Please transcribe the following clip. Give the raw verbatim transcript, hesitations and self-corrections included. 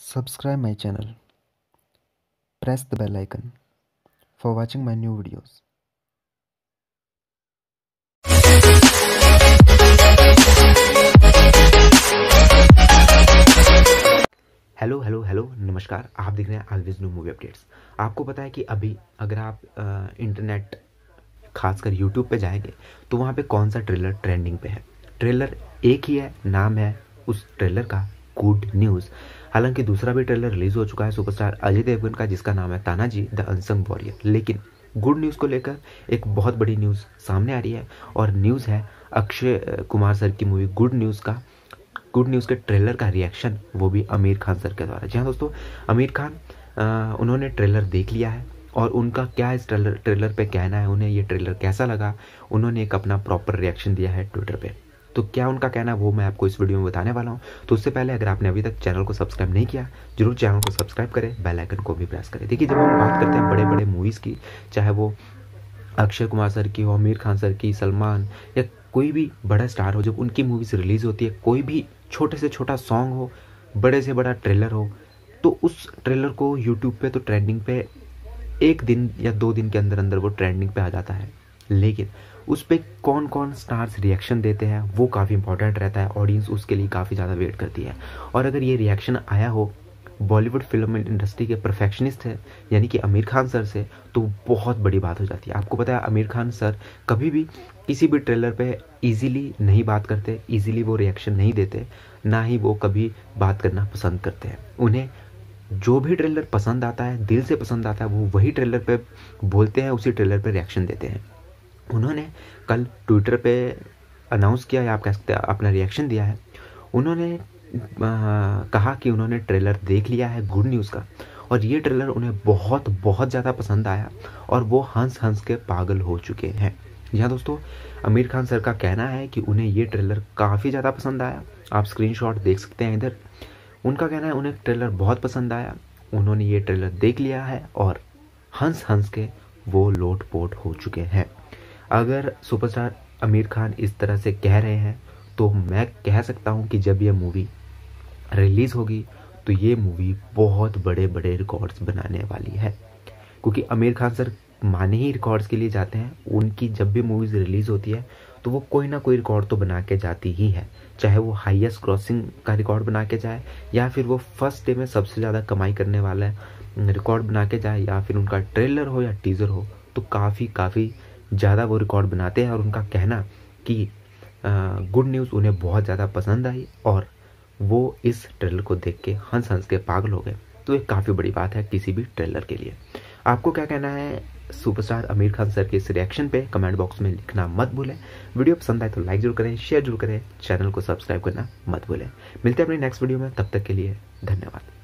Subscribe my channel. Press the bell icon for watching my new videos. Hello hello hello नमस्कार। आप देख रहे हैं ऑलवेज न्यू मूवी अपडेट्स। आपको पता है कि अभी अगर आप आ, इंटरनेट खासकर यूट्यूब पे जाएंगे तो वहाँ पे कौन सा ट्रेलर ट्रेंडिंग पे है। ट्रेलर एक ही है, नाम है उस ट्रेलर का गुड न्यूज़। हालांकि दूसरा भी ट्रेलर रिलीज हो चुका है सुपरस्टार अजय देवगन का, जिसका नाम है तानाजी द अनसंग वॉरियर। लेकिन गुड न्यूज़ को लेकर एक बहुत बड़ी न्यूज़ सामने आ रही है और न्यूज़ है अक्षय कुमार सर की मूवी गुड न्यूज़ का गुड न्यूज़ के ट्रेलर का रिएक्शन, वो भी आमिर खान सर के द्वारा। जी हाँ दोस्तों, आमिर खान आ, उन्होंने ट्रेलर देख लिया है और उनका क्या इस ट्रेलर ट्रेलर पे कहना है, उन्हें ये ट्रेलर कैसा लगा, उन्होंने एक अपना प्रॉपर रिएक्शन दिया है ट्विटर पे। तो क्या उनका कहना है वो मैं आपको इस वीडियो में बताने वाला हूँ। तो उससे पहले अगर आपने अभी तक चैनल को सब्सक्राइब नहीं किया, जरूर चैनल को सब्सक्राइब करें, बेल आइकन को भी प्रेस करें। देखिए, जब हम बात करते हैं बड़े बड़े मूवीज़ की, चाहे वो अक्षय कुमार सर की हो, आमिर खान सर की, सलमान या कोई भी बड़ा स्टार हो, जब उनकी मूवीज़ रिलीज़ होती है, कोई भी छोटे से छोटा सॉन्ग हो, बड़े से बड़ा ट्रेलर हो, तो उस ट्रेलर को यूट्यूब पे तो ट्रेंडिंग पे एक दिन या दो दिन के अंदर अंदर वो ट्रेंडिंग पे आ जाता है। लेकिन उस पर कौन कौन स्टार्स रिएक्शन देते हैं वो काफ़ी इंपॉर्टेंट रहता है। ऑडियंस उसके लिए काफ़ी ज़्यादा वेट करती है। और अगर ये रिएक्शन आया हो बॉलीवुड फिल्म इंडस्ट्री के परफेक्शनिस्ट है यानी कि आमिर खान सर से, तो बहुत बड़ी बात हो जाती है। आपको पता है आमिर खान सर कभी भी किसी भी ट्रेलर पे इजीली नहीं बात करते, इजीली वो रिएक्शन नहीं देते, ना ही वो कभी बात करना पसंद करते हैं। उन्हें जो भी ट्रेलर पसंद आता है, दिल से पसंद आता है, वो वही ट्रेलर पे बोलते हैं, उसी ट्रेलर पे रिएक्शन देते हैं। उन्होंने कल ट्विटर पे अनाउंस किया या आप कह सकते हैं अपना रिएक्शन दिया है। उन्होंने आ, कहा कि उन्होंने ट्रेलर देख लिया है गुड न्यूज़ का और ये ट्रेलर उन्हें बहुत बहुत ज़्यादा पसंद आया और वो हंस हंस के पागल हो चुके हैं। यहाँ दोस्तों, आमिर खान सर का कहना है कि उन्हें ये ट्रेलर काफ़ी ज़्यादा पसंद आया। आप स्क्रीनशॉट देख सकते हैं इधर। उनका कहना है उन्हें ट्रेलर बहुत पसंद आया, उन्होंने ये ट्रेलर देख लिया है और हंस हंस के वो लोट पोट हो चुके हैं। अगर सुपरस्टार आमिर खान इस तरह से कह रहे हैं तो मैं कह सकता हूँ कि जब ये मूवी रिलीज़ होगी तो ये मूवी बहुत बड़े बड़े रिकॉर्ड्स बनाने वाली है, क्योंकि आमिर खान सर माने ही रिकॉर्ड्स के लिए जाते हैं। उनकी जब भी मूवीज़ रिलीज़ होती है तो वो कोई ना कोई रिकॉर्ड तो बना के जाती ही है, चाहे वो हाईएस्ट क्रॉसिंग का रिकॉर्ड बना के जाए या फिर वो फर्स्ट डे में सबसे ज़्यादा कमाई करने वाला रिकॉर्ड बना के जाए, या फिर उनका ट्रेलर हो या टीज़र हो, तो काफ़ी काफ़ी ज़्यादा वो रिकॉर्ड बनाते हैं। और उनका कहना कि गुड न्यूज़ उन्हें बहुत ज़्यादा पसंद आई और वो इस ट्रेलर को देख के हंस हंस के पागल हो गए, तो ये काफ़ी बड़ी बात है किसी भी ट्रेलर के लिए। आपको क्या कहना है सुपरस्टार आमिर खान सर के इस रिएक्शन पे कमेंट बॉक्स में लिखना मत भूलें। वीडियो पसंद आए तो लाइक जरूर करें, शेयर जरूर करें, चैनल को सब्सक्राइब करना मत भूलें। मिलते हैं अपनी नेक्स्ट वीडियो में, तब तक के लिए धन्यवाद।